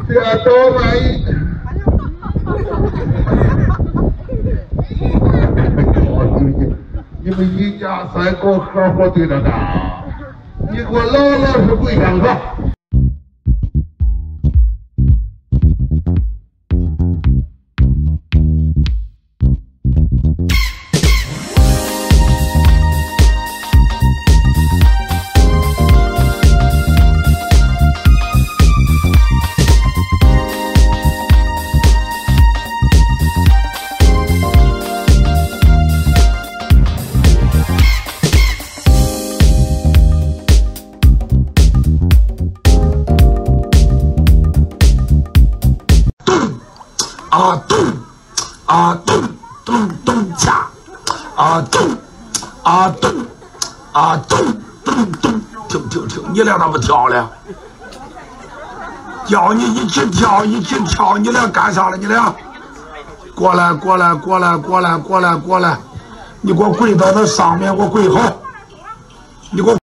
这都来。你们一家三口合伙对着干，你给我老老实跪下吧。听，你俩咋不跳了？叫你一起跳，你俩干啥了？你俩过来！你给我跪到那上面，我跪好，你给我。